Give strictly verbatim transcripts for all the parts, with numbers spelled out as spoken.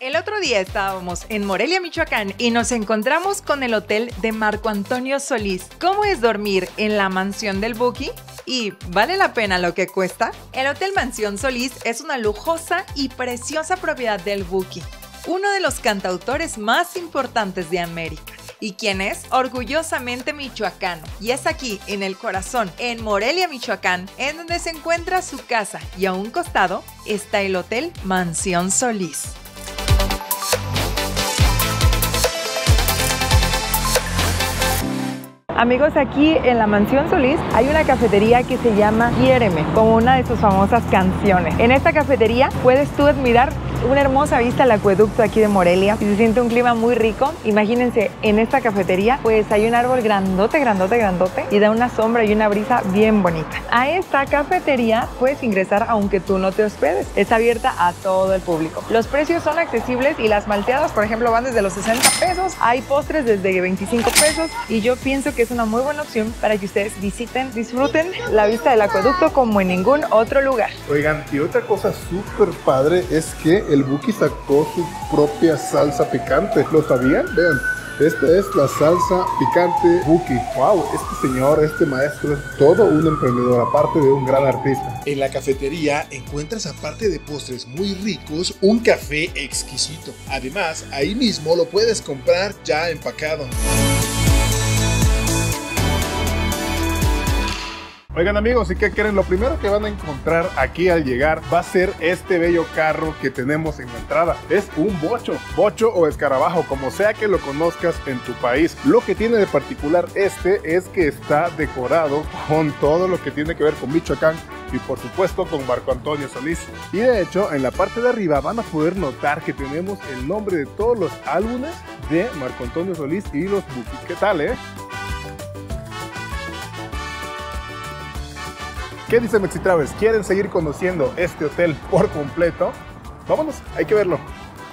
El otro día estábamos en Morelia, Michoacán, y nos encontramos con el hotel de Marco Antonio Solís. ¿Cómo es dormir en la mansión del Buki? ¿Y vale la pena lo que cuesta? El Hotel Mansión Solís es una lujosa y preciosa propiedad del Buki, uno de los cantautores más importantes de América, y quien es orgullosamente michoacano. Y es aquí, en el corazón, en Morelia, Michoacán, en donde se encuentra su casa, y a un costado está el Hotel Mansión Solís. Amigos, aquí en la Mansión Solís hay una cafetería que se llama Quiéreme, como una de sus famosas canciones. En esta cafetería puedes tú admirar una hermosa vista al acueducto aquí de Morelia y se siente un clima muy rico. Imagínense, en esta cafetería pues hay un árbol grandote, grandote, grandote y da una sombra y una brisa bien bonita. A esta cafetería puedes ingresar aunque tú no te hospedes. Está abierta a todo el público. Los precios son accesibles y las malteadas, por ejemplo, van desde los sesenta pesos. Hay postres desde veinticinco pesos y yo pienso que es una muy buena opción para que ustedes visiten, disfruten la vista del acueducto como en ningún otro lugar. Oigan, y otra cosa súper padre es que el Buki sacó su propia salsa picante. ¿Lo sabían? Vean, esta es la salsa picante Buki. Wow, este señor, este maestro es todo un emprendedor, aparte de un gran artista. En la cafetería encuentras, aparte de postres muy ricos, un café exquisito. Además, ahí mismo lo puedes comprar ya empacado. Oigan amigos, ¿y qué quieren? Lo primero que van a encontrar aquí al llegar va a ser este bello carro que tenemos en la entrada. Es un bocho, bocho o escarabajo, como sea que lo conozcas en tu país. Lo que tiene de particular este es que está decorado con todo lo que tiene que ver con Michoacán y por supuesto con Marco Antonio Solís. Y de hecho, en la parte de arriba van a poder notar que tenemos el nombre de todos los álbumes de Marco Antonio Solís y los Buki. ¿Qué tal, eh? ¿Qué dice Mexi Travels? ¿Quieren seguir conociendo este hotel por completo? Vámonos, hay que verlo.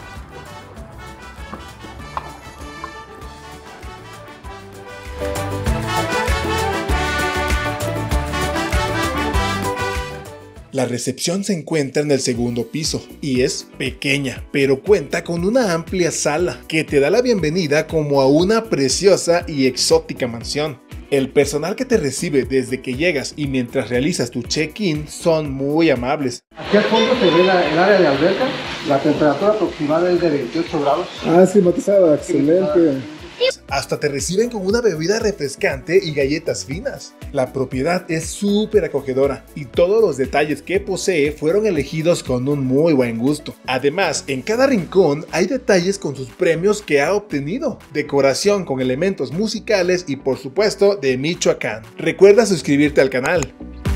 La recepción se encuentra en el segundo piso y es pequeña, pero cuenta con una amplia sala que te da la bienvenida como a una preciosa y exótica mansión. El personal que te recibe desde que llegas y mientras realizas tu check-in son muy amables. Aquí al fondo se ve la, el área de alberca. La temperatura aproximada es de veintiocho grados. Ah, climatizada, excelente. Hasta te reciben con una bebida refrescante y galletas finas. La propiedad es súper acogedora y todos los detalles que posee fueron elegidos con un muy buen gusto. Además, en cada rincón hay detalles con sus premios que ha obtenido, decoración con elementos musicales y por supuesto de Michoacán. Recuerda suscribirte al canal.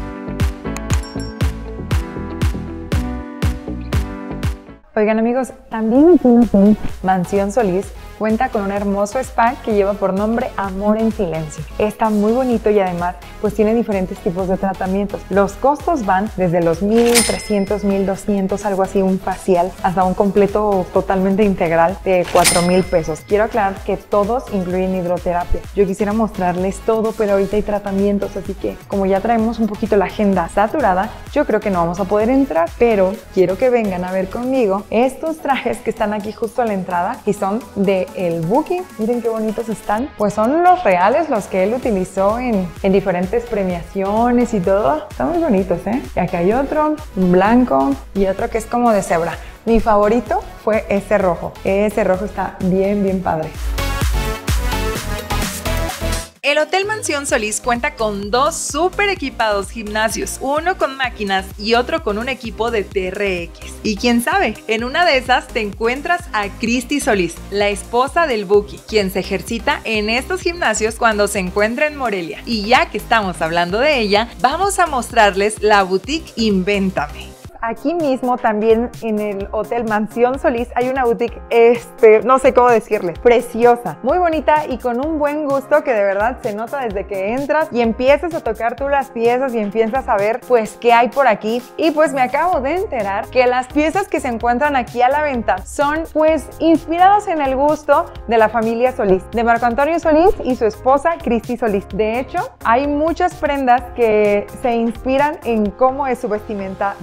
Oigan amigos, también aquí en Mansión Solís cuenta con un hermoso spa que lleva por nombre Amor en Silencio. Está muy bonito y además pues tiene diferentes tipos de tratamientos. Los costos van desde los mil trescientos, mil doscientos, algo así, un facial, hasta un completo totalmente integral de cuatro mil pesos. Quiero aclarar que todos incluyen hidroterapia. Yo quisiera mostrarles todo, pero ahorita hay tratamientos, así que como ya traemos un poquito la agenda saturada, yo creo que no vamos a poder entrar, pero quiero que vengan a ver conmigo estos trajes que están aquí justo a la entrada y son de el Buki. Miren qué bonitos están. Pues son los reales, los que él utilizó en, en diferentes premiaciones y todo. Están muy bonitos, ¿eh? Y acá hay otro, un blanco y otro que es como de cebra. Mi favorito fue ese rojo. Ese rojo está bien, bien padre. El Hotel Mansión Solís cuenta con dos súper equipados gimnasios, uno con máquinas y otro con un equipo de T R X. Y quién sabe, en una de esas te encuentras a Cristi Solís, la esposa del Buki, quien se ejercita en estos gimnasios cuando se encuentra en Morelia. Y ya que estamos hablando de ella, vamos a mostrarles la boutique Invéntame. Aquí mismo también en el Hotel Mansión Solís hay una boutique, este, no sé cómo decirle, preciosa, muy bonita y con un buen gusto que de verdad se nota desde que entras y empiezas a tocar tú las piezas y empiezas a ver pues qué hay por aquí. Y pues me acabo de enterar que las piezas que se encuentran aquí a la venta son pues inspiradas en el gusto de la familia Solís, de Marco Antonio Solís y su esposa Cristi Solís. De hecho, hay muchas prendas que se inspiran en cómo es su vestimenta de ella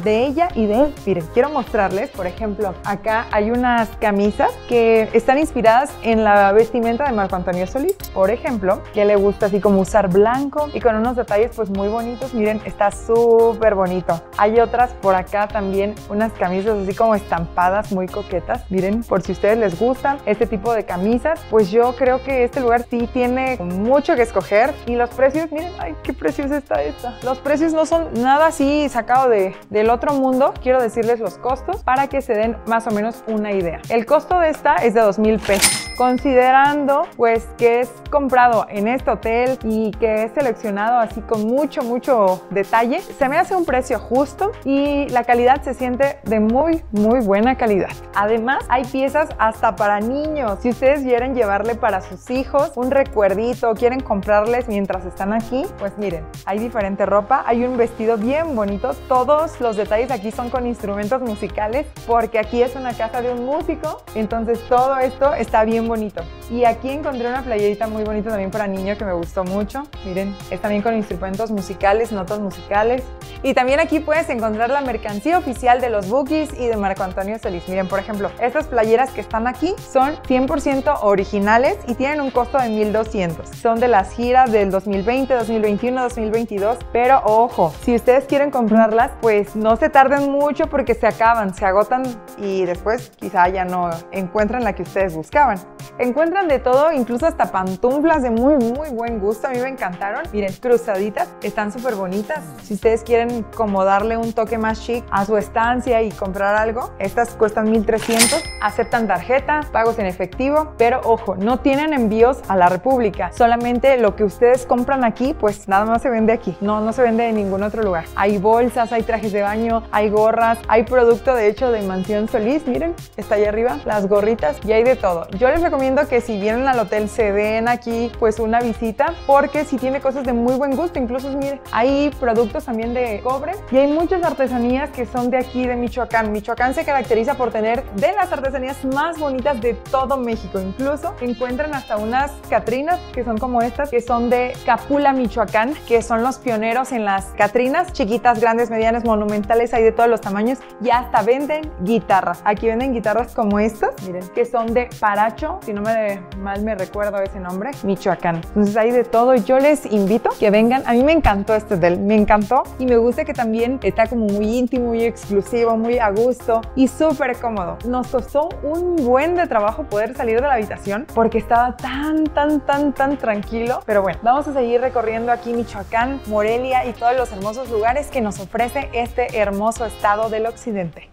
y de él. Miren, quiero mostrarles, por ejemplo, acá hay unas camisas que están inspiradas en la vestimenta de Marco Antonio Solís. Por ejemplo, que le gusta así como usar blanco y con unos detalles pues muy bonitos. Miren, está súper bonito. Hay otras por acá también, unas camisas así como estampadas, muy coquetas. Miren, por si a ustedes les gustan este tipo de camisas, pues yo creo que este lugar sí tiene mucho que escoger. Y los precios, miren, ay, qué preciosa está esta. Los precios no son nada así sacado de, del otro mundo. Quiero decirles los costos para que se den más o menos una idea. El costo de esta es de dos mil pesos. Considerando pues que es comprado en este hotel y que es seleccionado así con mucho, mucho detalle, se me hace un precio justo y la calidad se siente de muy, muy buena calidad. Además, hay piezas hasta para niños. Si ustedes quieren llevarle para sus hijos un recuerdito, quieren comprarles mientras están aquí, pues miren, hay diferente ropa, hay un vestido bien bonito. Todos los detalles aquí son con instrumentos musicales porque aquí es una casa de un músico, entonces todo esto está bien bonito. Y aquí encontré una playerita muy bonita también para niño que me gustó mucho. Miren, es también con instrumentos musicales, notas musicales. Y también aquí puedes encontrar la mercancía oficial de los Bookies y de Marco Antonio Solís. Miren, por ejemplo, estas playeras que están aquí son cien por ciento originales y tienen un costo de mil doscientos. Son de las giras del dos mil veinte, dos mil veintiuno, dos mil veintidós. Pero ojo, si ustedes quieren comprarlas, pues no se tarden mucho porque se acaban, se agotan y después quizá ya no encuentran la que ustedes buscaban. Encuentran de todo, incluso hasta pantuflas de muy, muy buen gusto. A mí me encantaron. Miren, cruzaditas, están súper bonitas. Si ustedes quieren como darle un toque más chic a su estancia y comprar algo, estas cuestan mil trescientos. Aceptan tarjeta, pagos en efectivo, pero ojo, no tienen envíos a la República. Solamente lo que ustedes compran aquí, pues nada más se vende aquí. No, no se vende en ningún otro lugar. Hay bolsas, hay trajes de baño, hay gorras, hay producto de hecho de Mansión Solís. Miren, está ahí arriba, las gorritas y hay de todo. Yo les recomiendo que si vienen al hotel se den aquí pues una visita porque si tiene cosas de muy buen gusto. Incluso miren, hay productos también de cobre y hay muchas artesanías que son de aquí de Michoacán. Michoacán se caracteriza por tener de las artesanías más bonitas de todo México. Incluso encuentran hasta unas catrinas que son como estas, que son de Capula, Michoacán, que son los pioneros en las catrinas, chiquitas, grandes, medianas, monumentales, hay de todos los tamaños y hasta venden guitarras. Aquí venden guitarras como estas, miren, que son de Paracho, si no me de, mal me recuerdo ese nombre, Michoacán. Entonces hay de todo. Yo les invito que vengan. A mí me encantó este hotel, me encantó y me gusta que también está como muy íntimo, muy exclusivo, muy a gusto y súper cómodo. Nos costó un buen de trabajo poder salir de la habitación porque estaba tan, tan, tan, tan tranquilo. Pero bueno, vamos a seguir recorriendo aquí Michoacán, Morelia y todos los hermosos lugares que nos ofrece este hermoso estado del occidente.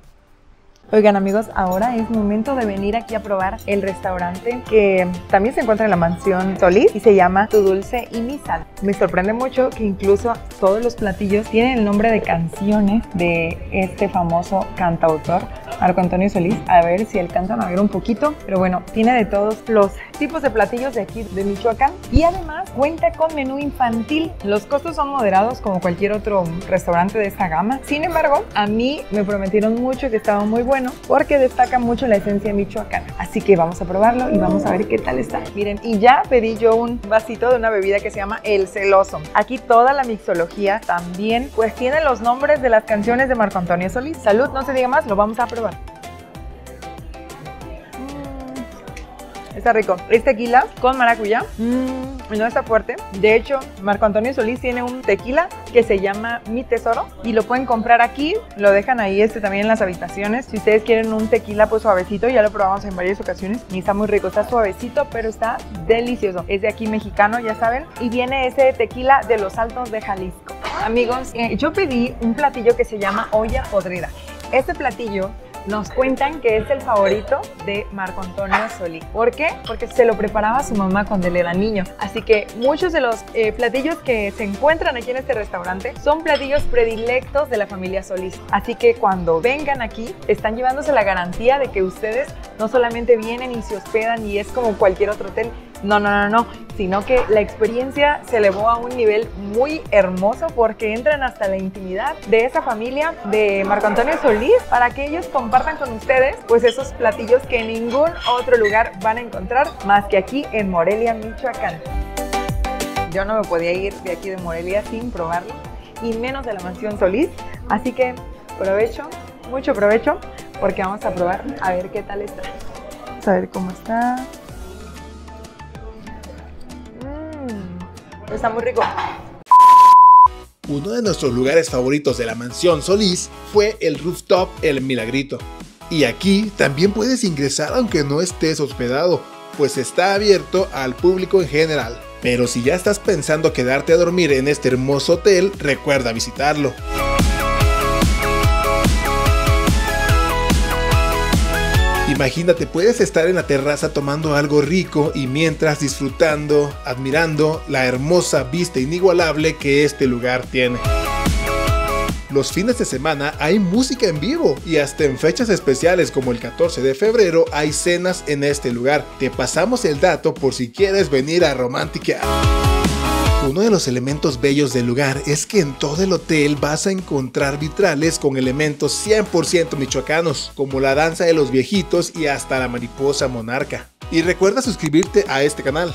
Oigan amigos, ahora es momento de venir aquí a probar el restaurante que también se encuentra en la Mansión Solís y se llama Tu Dulce y Mi Sal. Me sorprende mucho que incluso todos los platillos tienen el nombre de canciones de este famoso cantautor, Marco Antonio Solís. A ver si alcanzan a ver un poquito, pero bueno, tiene de todos los tipos de platillos de aquí de Michoacán y además cuenta con menú infantil. Los costos son moderados como cualquier otro restaurante de esta gama. Sin embargo, a mí me prometieron mucho que estaba muy bueno porque destaca mucho la esencia michoacana. Así que vamos a probarlo y vamos a ver qué tal está. Miren, y ya pedí yo un vasito de una bebida que se llama El Celoso. Aquí toda la mixología también pues tiene los nombres de las canciones de Marco Antonio Solís. Salud, no se diga más, lo vamos a probar. Está rico. Es tequila con maracuyá. Mmm, no está fuerte. De hecho, Marco Antonio Solís tiene un tequila que se llama Mi Tesoro y lo pueden comprar aquí. Lo dejan ahí este también en las habitaciones. Si ustedes quieren un tequila pues suavecito, ya lo probamos en varias ocasiones y está muy rico. Está suavecito, pero está delicioso. Es de aquí mexicano, ya saben. Y viene ese tequila de los Altos de Jalisco. Amigos, eh, yo pedí un platillo que se llama olla podrida. Este platillo nos cuentan que es el favorito de Marco Antonio Solís. ¿Por qué? Porque se lo preparaba su mamá cuando él era niño. Así que muchos de los eh, platillos que se encuentran aquí en este restaurante son platillos predilectos de la familia Solís. Así que cuando vengan aquí, están llevándose la garantía de que ustedes no solamente vienen y se hospedan y es como cualquier otro hotel. No, no, no, no, sino que la experiencia se elevó a un nivel muy hermoso porque entran hasta la intimidad de esa familia de Marco Antonio Solís para que ellos compartan con ustedes pues esos platillos que en ningún otro lugar van a encontrar más que aquí en Morelia, Michoacán. Yo no me podía ir de aquí de Morelia sin probarlo y menos de la Mansión Solís, así que provecho mucho provecho porque vamos a probar a ver qué tal está. Vamos a ver cómo está. Mmm, está muy rico. Uno de nuestros lugares favoritos de la Mansión Solís fue el rooftop El Milagrito. Y aquí también puedes ingresar aunque no estés hospedado, pues está abierto al público en general. Pero si ya estás pensando quedarte a dormir en este hermoso hotel, recuerda visitarlo. Imagínate, puedes estar en la terraza tomando algo rico y mientras disfrutando, admirando la hermosa vista inigualable que este lugar tiene. Los fines de semana hay música en vivo y hasta en fechas especiales como el catorce de febrero hay cenas en este lugar. Te pasamos el dato por si quieres venir a romantiquear. Uno de los elementos bellos del lugar es que en todo el hotel vas a encontrar vitrales con elementos cien por ciento michoacanos, como la danza de los viejitos y hasta la mariposa monarca. Y recuerda suscribirte a este canal.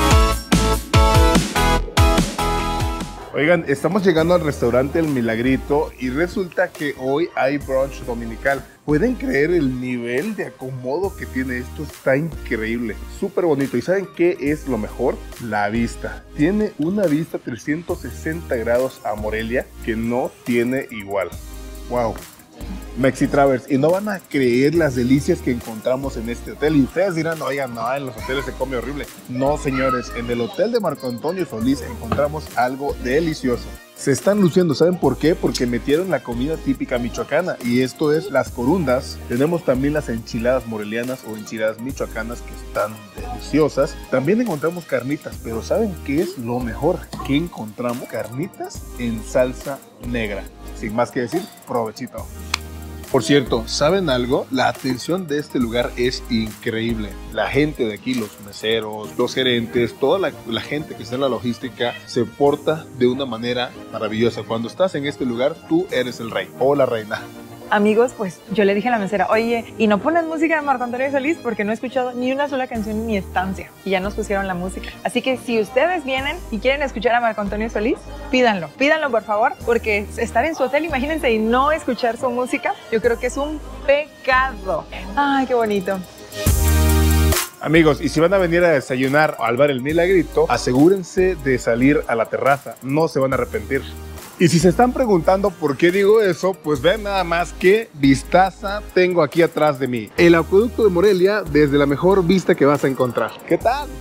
Oigan, estamos llegando al restaurante El Milagrito y resulta que hoy hay brunch dominical. ¿Pueden creer el nivel de acomodo que tiene esto? Está increíble, súper bonito. ¿Y saben qué es lo mejor? La vista. Tiene una vista trescientos sesenta grados a Morelia que no tiene igual. ¡Wow! Mexitravers, y no van a creer las delicias que encontramos en este hotel. Y ustedes dirán, oigan, no, en los hoteles se come horrible. No, señores, en el hotel de Marco Antonio Solís encontramos algo delicioso. Se están luciendo, ¿saben por qué? Porque metieron la comida típica michoacana, y esto es las corundas. Tenemos también las enchiladas morelianas o enchiladas michoacanas que están deliciosas. También encontramos carnitas, pero ¿saben qué es lo mejor? Que encontramos carnitas en salsa negra. Sin más que decir, provechito. Por cierto, ¿saben algo? La atención de este lugar es increíble. La gente de aquí, los meseros, los gerentes, toda la, la gente que está en la logística se porta de una manera maravillosa. Cuando estás en este lugar, tú eres el rey o la reina. Amigos, pues yo le dije a la mesera, oye, ¿y no ponen música de Marco Antonio Solís? Porque no he escuchado ni una sola canción en mi estancia. Y ya nos pusieron la música. Así que si ustedes vienen y quieren escuchar a Marco Antonio Solís, pídanlo. Pídanlo, por favor, porque estar en su hotel, imagínense, y no escuchar su música, yo creo que es un pecado. Ay, qué bonito. Amigos, y si van a venir a desayunar al bar El Milagrito, asegúrense de salir a la terraza. No se van a arrepentir. Y si se están preguntando por qué digo eso, pues ven nada más qué vistaza tengo aquí atrás de mí. El acueducto de Morelia desde la mejor vista que vas a encontrar. ¿Qué tal?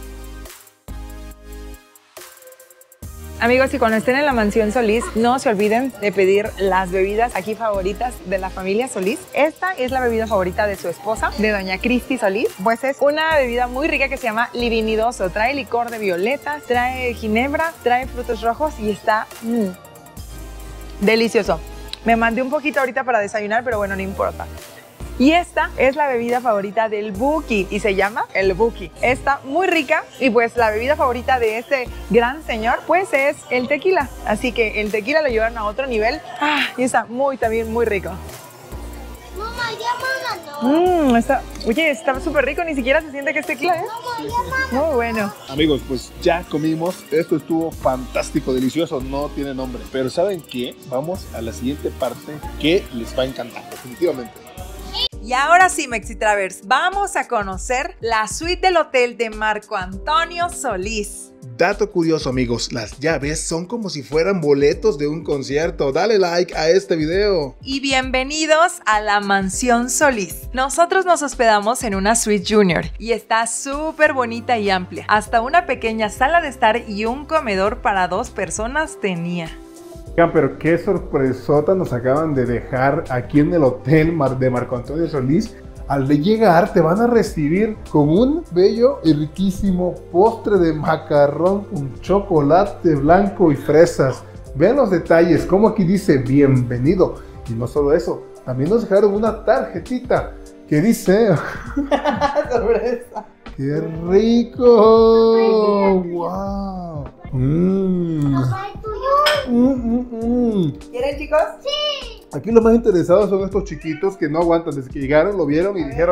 Amigos, y cuando estén en la Mansión Solís, no se olviden de pedir las bebidas aquí favoritas de la familia Solís. Esta es la bebida favorita de su esposa, de doña Cristi Solís. Pues es una bebida muy rica que se llama Livinidoso. Trae licor de violetas, trae ginebra, trae frutos rojos y está... Mmm, delicioso. Me mandé un poquito ahorita para desayunar, pero bueno, no importa. Y esta es la bebida favorita del Buki y se llama el Buki. Está muy rica y pues la bebida favorita de este gran señor pues es el tequila. Así que el tequila lo llevaron a otro nivel. Ah, y está muy, también muy rico. Mamá, llámala, no. Mmm, está, oye, está súper rico, ni siquiera se siente que es tequila, ¿eh? Muy bueno. Amigos, pues ya comimos. Esto estuvo fantástico, delicioso, no tiene nombre. Pero ¿saben qué? Vamos a la siguiente parte que les va a encantar, definitivamente. Y ahora sí, Mexitravers, vamos a conocer la suite del hotel de Marco Antonio Solís. Dato curioso, amigos, las llaves son como si fueran boletos de un concierto. Dale like a este video. Y bienvenidos a la Mansión Solís. Nosotros nos hospedamos en una suite junior y está súper bonita y amplia. Hasta una pequeña sala de estar y un comedor para dos personas tenía. Pero qué sorpresota nos acaban de dejar aquí en el hotel de Marco Antonio Solís. Al llegar te van a recibir con un bello y riquísimo postre de macarrón con chocolate blanco y fresas. Vean los detalles, como aquí dice bienvenido. Y no solo eso, también nos dejaron una tarjetita que dice... Sorpresa. ¡Qué rico! ¡Wow! Mmm. Mm, mm, mm. ¿Quieren, chicos? Sí. Aquí los más interesados son estos chiquitos que no aguantan. Desde que llegaron lo vieron y dijeron,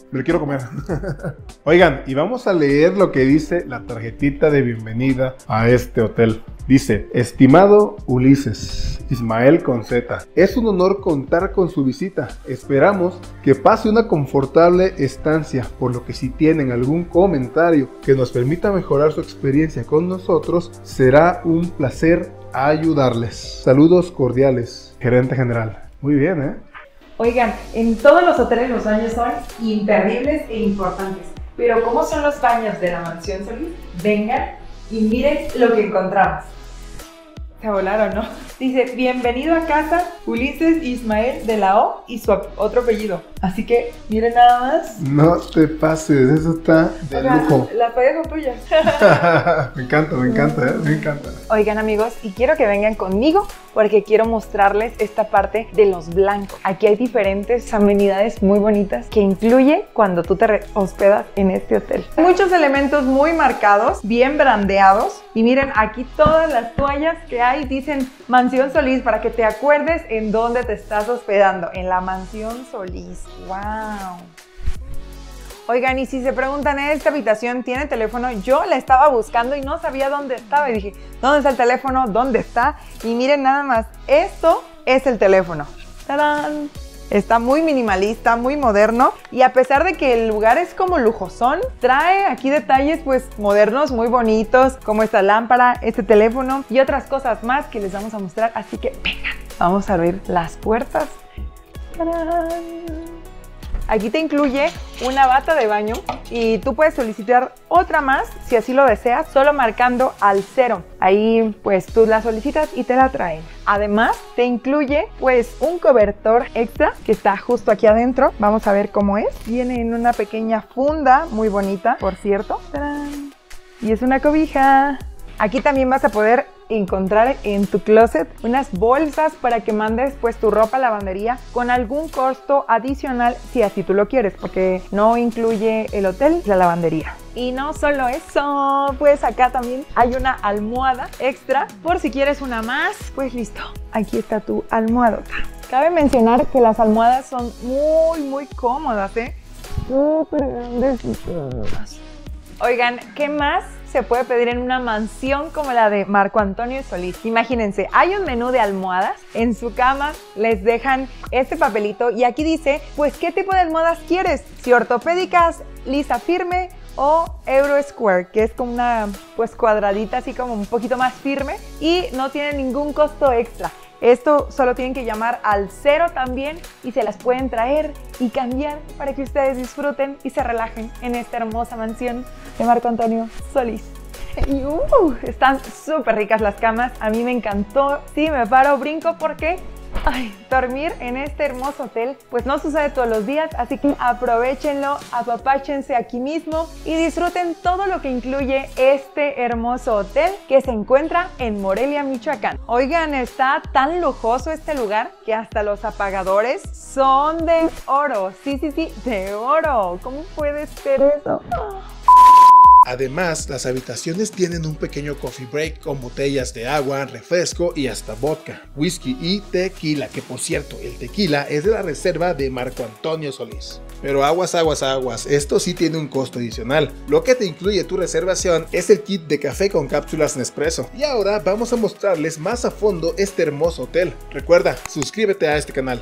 Me lo quiero comer. Oigan, y vamos a leer lo que dice la tarjetita de bienvenida a este hotel. Dice: estimado Ulises Ismael con Z, es un honor contar con su visita. Esperamos que pase una confortable estancia, por lo que si tienen algún comentario que nos permita mejorar su experiencia con nosotros, será un placer ayudarles. Saludos cordiales, gerente general. Muy bien, ¿eh? Oigan, en todos los hoteles los baños son imperdibles e importantes. Pero ¿cómo son los baños de la Mansión Solís? Vengan y miren lo que encontramos. Se volaron, ¿no? Dice: bienvenido a casa, Ulises Ismael de la O y su otro apellido. Así que, miren nada más. No te pases, eso está de o sea, lujo. Las toallas son tuyas. Me encanta, me encanta, ¿eh? Me encanta. Oigan, amigos, y quiero que vengan conmigo porque quiero mostrarles esta parte de los blancos. Aquí hay diferentes amenidades muy bonitas que incluye cuando tú te hospedas en este hotel. Muchos elementos muy marcados, bien brandeados. Y miren, aquí todas las toallas que hay dicen Mansión Solís, para que te acuerdes en dónde te estás hospedando, en la Mansión Solís. ¡Wow! Oigan, y si se preguntan, ¿esta habitación tiene teléfono? Yo la estaba buscando y no sabía dónde estaba. Y dije, ¿dónde está el teléfono? ¿Dónde está? Y miren nada más, esto es el teléfono. ¡Tarán! Está muy minimalista, muy moderno, y a pesar de que el lugar es como lujosón, trae aquí detalles pues modernos, muy bonitos, como esta lámpara, este teléfono y otras cosas más que les vamos a mostrar. Así que vengan, vamos a abrir las puertas. ¡Tarán! Aquí te incluye una bata de baño y tú puedes solicitar otra más si así lo deseas, solo marcando al cero. Ahí pues tú la solicitas y te la traen. Además te incluye pues un cobertor extra que está justo aquí adentro. Vamos a ver cómo es. Viene en una pequeña funda muy bonita, por cierto. ¡Tarán! Y es una cobija. Aquí también vas a poder encontrar en tu closet unas bolsas para que mandes pues tu ropa a lavandería con algún costo adicional si así tú lo quieres, porque no incluye el hotel y la lavandería. Y no solo eso, pues acá también hay una almohada extra por si quieres una más. Pues listo, aquí está tu almohadota. Cabe mencionar que las almohadas son muy muy cómodas, ¿eh? Súper grandes. Oigan, ¿qué más se puede pedir en una mansión como la de Marco Antonio Solís? Imagínense, hay un menú de almohadas, en su cama les dejan este papelito y aquí dice, pues, ¿qué tipo de almohadas quieres? Si ortopédicas, lisa firme o Euro Square, que es como una pues cuadradita así como un poquito más firme y no tiene ningún costo extra. Esto solo tienen que llamar al cero también y se las pueden traer y cambiar para que ustedes disfruten y se relajen en esta hermosa mansión de Marco Antonio Solís. Y uh, están súper ricas las camas, a mí me encantó. Sí, me paro, brinco porque ay, dormir en este hermoso hotel pues no sucede todos los días, así que aprovechenlo, apapáchense aquí mismo y disfruten todo lo que incluye este hermoso hotel que se encuentra en Morelia, Michoacán. Oigan, está tan lujoso este lugar que hasta los apagadores son de oro. Sí, sí, sí, de oro. ¿Cómo puede ser eso? Además, las habitaciones tienen un pequeño coffee break con botellas de agua, refresco y hasta vodka, whisky y tequila, que por cierto, el tequila es de la reserva de Marco Antonio Solís. Pero aguas, aguas, aguas, esto sí tiene un costo adicional. Lo que te incluye tu reservación es el kit de café con cápsulas Nespresso. Y ahora vamos a mostrarles más a fondo este hermoso hotel. Recuerda, suscríbete a este canal.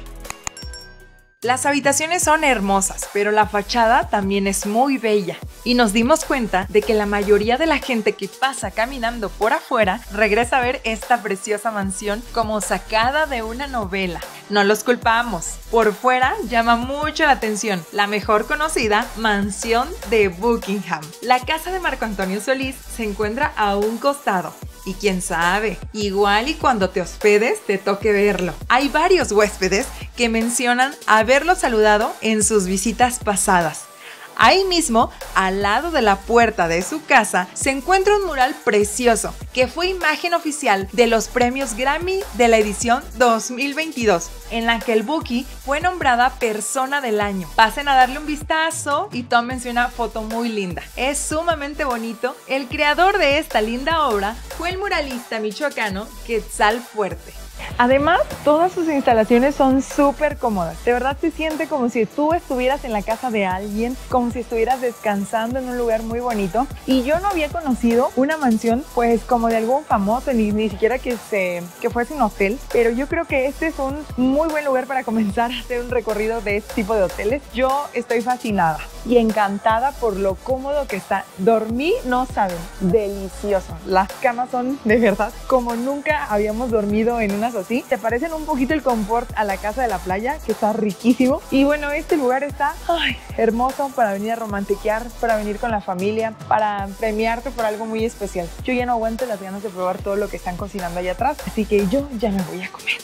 Las habitaciones son hermosas, pero la fachada también es muy bella. Y nos dimos cuenta de que la mayoría de la gente que pasa caminando por afuera regresa a ver esta preciosa mansión como sacada de una novela. No los culpamos. Por fuera llama mucho la atención la mejor conocida Mansión de Buckingham. La casa de Marco Antonio Solís se encuentra a un costado. Y quién sabe, igual y cuando te hospedes te toque verlo. Hay varios huéspedes que mencionan haberlo saludado en sus visitas pasadas. Ahí mismo, al lado de la puerta de su casa, se encuentra un mural precioso que fue imagen oficial de los premios Grammy de la edición dos mil veintidós, en la que el Buki fue nombrada Persona del Año. Pasen a darle un vistazo y tómense una foto muy linda. Es sumamente bonito. El creador de esta linda obra fue el muralista michoacano Quetzal Fuerte. Además, todas sus instalaciones son súper cómodas. De verdad se siente como si tú estuvieras en la casa de alguien, como si estuvieras descansando en un lugar muy bonito. Y yo no había conocido una mansión pues como de algún famoso, ni, ni siquiera que, se, que fuese un hotel. Pero yo creo que este es un muy buen lugar para comenzar a hacer un recorrido de este tipo de hoteles. Yo estoy fascinada y encantada por lo cómodo que está. Dormí, no saben, delicioso. Las camas son de verdad como nunca habíamos dormido en unas así. Se parecen un poquito el confort a la casa de la playa, que está riquísimo. Y bueno, este lugar está ay, hermoso para venir a romantiquear, para venir con la familia, para premiarte por algo muy especial. Yo ya no aguanto las ganas de probar todo lo que están cocinando allá atrás, así que yo ya me voy a comer.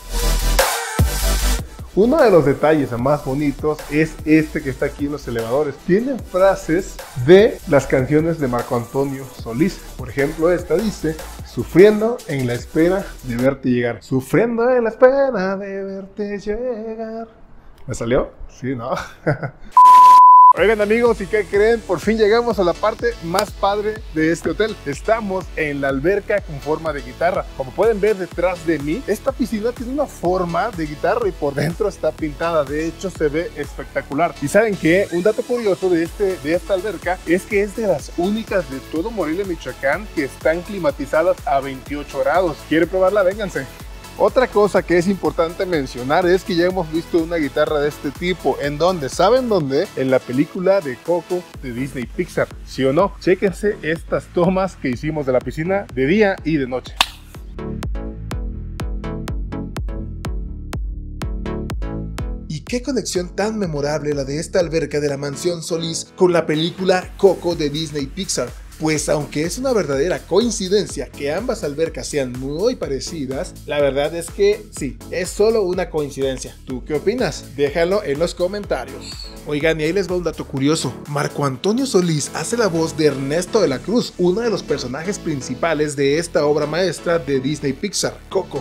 Uno de los detalles más bonitos es este que está aquí en los elevadores. Tienen frases de las canciones de Marco Antonio Solís. Por ejemplo, esta dice: sufriendo en la espera de verte llegar. Sufriendo en la espera de verte llegar. ¿Me salió? Sí, ¿no? Oigan amigos, ¿y qué creen? Por fin llegamos a la parte más padre de este hotel. Estamos en la alberca con forma de guitarra. Como pueden ver detrás de mí, esta piscina tiene una forma de guitarra y por dentro está pintada. De hecho, se ve espectacular. ¿Y saben qué? Un dato curioso de, este, de esta alberca es que es de las únicas de todo Morelia, Michoacán, que están climatizadas a veintiocho grados. ¿Quieren probarla? Vénganse. Otra cosa que es importante mencionar es que ya hemos visto una guitarra de este tipo. ¿En dónde? ¿Saben dónde? En la película de Coco de Disney Pixar. ¿Sí o no? Chéquense estas tomas que hicimos de la piscina de día y de noche. Y qué conexión tan memorable la de esta alberca de la Mansión Solís con la película Coco de Disney Pixar. Pues aunque es una verdadera coincidencia que ambas albercas sean muy parecidas, la verdad es que sí, es solo una coincidencia. ¿Tú qué opinas? Déjalo en los comentarios. Oigan, y ahí les va un dato curioso. Marco Antonio Solís hace la voz de Ernesto de la Cruz, uno de los personajes principales de esta obra maestra de Disney Pixar, Coco.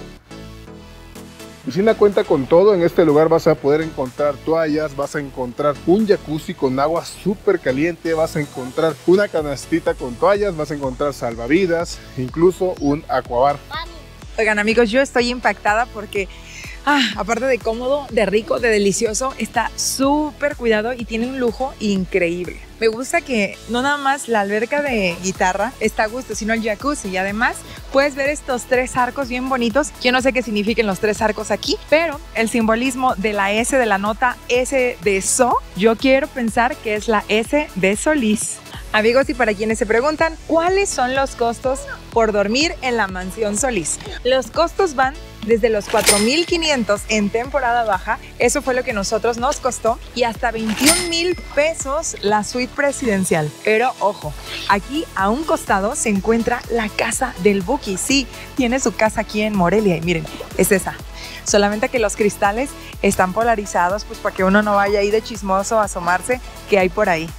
La piscina cuenta con todo. En este lugar vas a poder encontrar toallas, vas a encontrar un jacuzzi con agua súper caliente, vas a encontrar una canastita con toallas, vas a encontrar salvavidas, incluso un aquabar. Oigan amigos, yo estoy impactada porque ah, aparte de cómodo, de rico, de delicioso, está súper cuidado y tiene un lujo increíble. Me gusta que no nada más la alberca de guitarra está a gusto, sino el jacuzzi. Y además puedes ver estos tres arcos bien bonitos. Yo no sé qué significan los tres arcos aquí, pero el simbolismo de la S de la nota S de So, yo quiero pensar que es la S de Solís. Amigos, y para quienes se preguntan, ¿cuáles son los costos por dormir en la Mansión Solís? Los costos van desde los cuatro mil quinientos en temporada baja, eso fue lo que nosotros nos costó, y hasta veintiún mil pesos la suite presidencial. Pero ojo, aquí a un costado se encuentra la casa del Buki. Sí, tiene su casa aquí en Morelia y miren, es esa. Solamente que los cristales están polarizados, pues para que uno no vaya ahí de chismoso a asomarse que hay por ahí.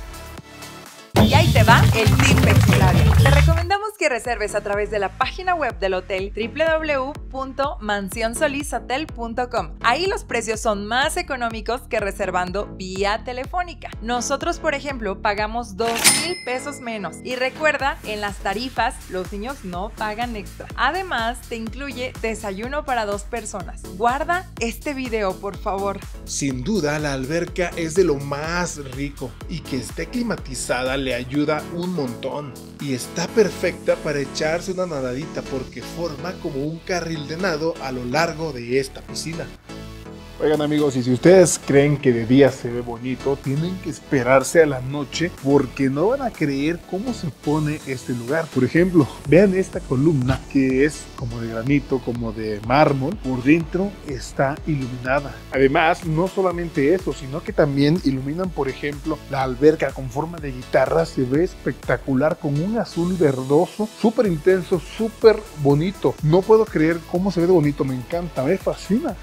Y ahí te va el tip vecindario. Te recomendamos que reserves a través de la página web del hotel doble u doble u doble u punto mansión solís hotel punto com. Ahí los precios son más económicos que reservando vía telefónica. Nosotros, por ejemplo, pagamos dos mil pesos menos. Y recuerda, en las tarifas los niños no pagan extra. Además, te incluye desayuno para dos personas. Guarda este video, por favor. Sin duda, la alberca es de lo más rico y que esté climatizada le ayuda un montón. Y está perfecta para echarse una nadadita porque forma como un carril de nado a lo largo de esta piscina. Oigan amigos, y si ustedes creen que de día se ve bonito, tienen que esperarse a la noche porque no van a creer cómo se pone este lugar. Por ejemplo, vean esta columna que es como de granito, como de mármol. Por dentro está iluminada. Además, no solamente eso, sino que también iluminan, por ejemplo, la alberca con forma de guitarra. Se ve espectacular con un azul verdoso, súper intenso, súper bonito. No puedo creer cómo se ve de bonito, me encanta, me fascina.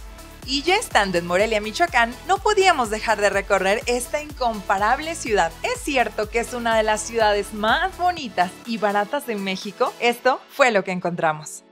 Y ya estando en Morelia, Michoacán, no podíamos dejar de recorrer esta incomparable ciudad. Es cierto que es una de las ciudades más bonitas y baratas de México. Esto fue lo que encontramos.